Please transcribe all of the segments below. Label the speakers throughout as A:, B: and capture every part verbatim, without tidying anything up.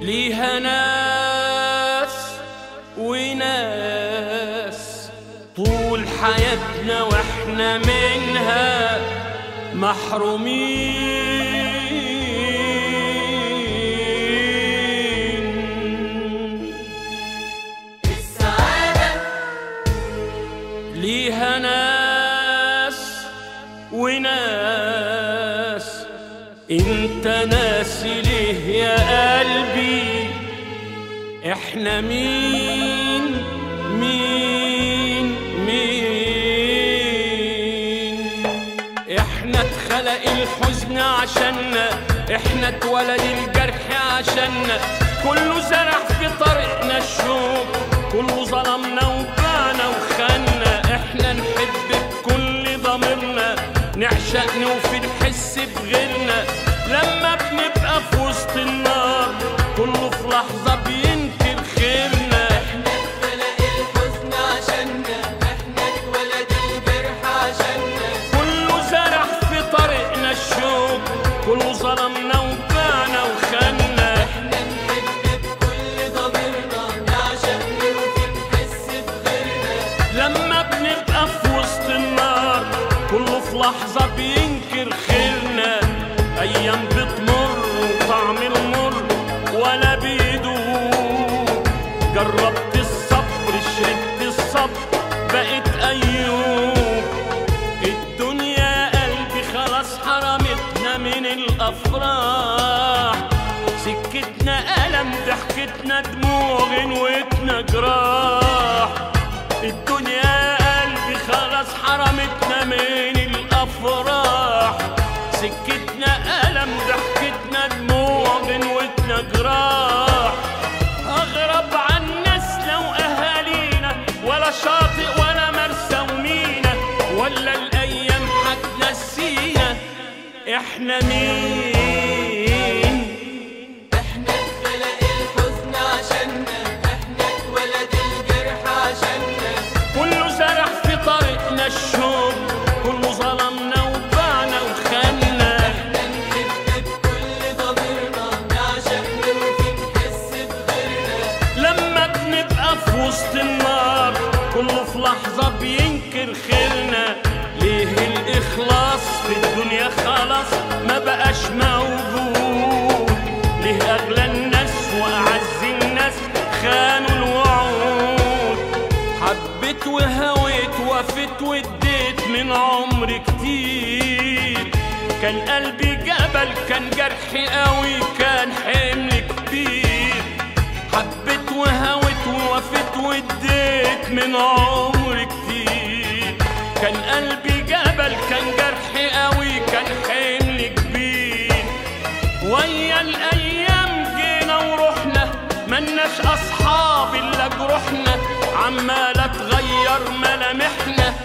A: ليها ناس وناس طول حياتنا واحنا منها محرومين.
B: السعادة
A: ليها ناس وناس، انت ناسي ليه يا قلبي احنا مين مين مين؟ احنا اتخلق الحزن عشاننا، احنا اتولد الجرح عشاننا، كله زرع في طريقنا الشوق، كله ظلمنا وباعنا وخنا، احنا نحب بكل ضميرنا، نعشق نوفي نحس بغيرنا، لما بنبقى في وسط النار كله في لحظة بينكر خيرنا.
B: احنا اتخلق الحزن عشاننا، احنا اتولد الجرح عشاننا،
A: كله زرع في طريقنا الشوق، كله ظلمنا وباعنا وخنا،
B: احنا نحب بكل ضميرنا، نعشق نوفي نحس بغيرنا،
A: لما بنبقى في وسط النار كله في لحظة بينكر خيرنا. أيام بتمر وطعم المر ولا بيدوب، جربت الصبر شربت الصبر بقت أيوب، الدنيا يا قلبي خلاص حرمتنا من الأفراح، سكتنا ألم ضحكتنا دموع غنوتنا جراح، الدنيا يا قلبي خلاص حرمتنا من الأفراح، سكتنا ألم ضحكتنا دموع غنوتنا جراح، أغرب عن ناسنا وأهالينا ولا شاطئ ولا مرسى ومينا، ولا الأيام هتنسينا إحنا مين؟
B: احنا اتخلق الحزن عشاننا، احنا اتولد الجرح عشاننا،
A: كله زرع في طريقنا الشوق، كله ظلمنا وباعنا وخنا،
B: احنا نحب بكل ضميرنا، نعشق نوفي نحس بغيرنا،
A: لما بنبقى في وسط النار كله في لحظة بينكر خيرنا. ليه الإخلاص في الدنيا خلاص ما بقاش موجود؟ ليه أغلى الناس وأعز الناس خانوا الوعود؟ حبيت وهويت وفيت واديت من عمري كتير، كان قلبي جبل كان جرحي قوي كان حمل كبير، حبيت وهويت ووفيت واديت من عمري كتير، كان قلبي جبل كان جرحي قوي كان حمل كبير، ويا الايام جينا ورحنا ملناش اصحاب الا جروحنا، عمالة تغير ملامحنا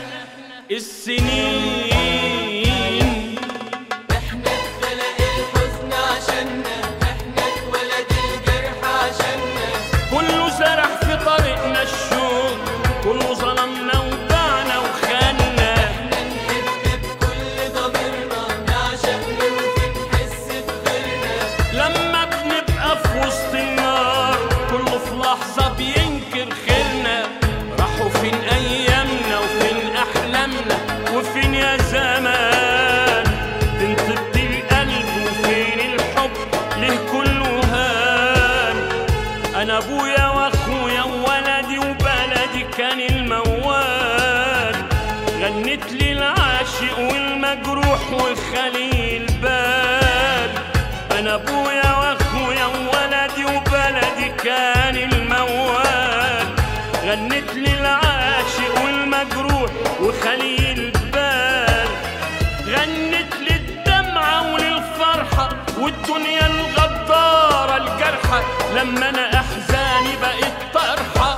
A: السنين.
B: احنا اتخلق الحزن عشاننا، احنا اتولد الجرح عشاننا،
A: كله زرع في طريقنا الشوق، كله ظلمنا وباعنا وخنا،
B: احنا نحب بكل ضميرنا، نعشق نوفي نحس بغيرنا،
A: لما بنبقى في وسط النار كله في لحظة بينكر خيرنا. راحوا فين أيامنا وفين أحلامنا وفين يا زمان؟ فين طيبة القلب وفين الحب ليه كله هان؟ أنا أبويا وأخويا وولدي وبلدي كان الموال، غنت لي العاشق والمجروح وخلي البال، أنا أبويا وأخويا وولدي وبلدي كان الموال، غنت لي العاشق والمجروح وخلي البال، غنت لي الدمعة وللفرحة والدنيا الغدارة الجرحة، لما أنا أحزاني بقت طرحة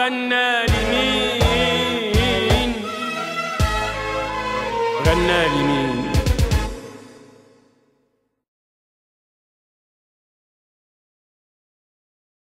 A: غنالي مين؟ غنالي مين؟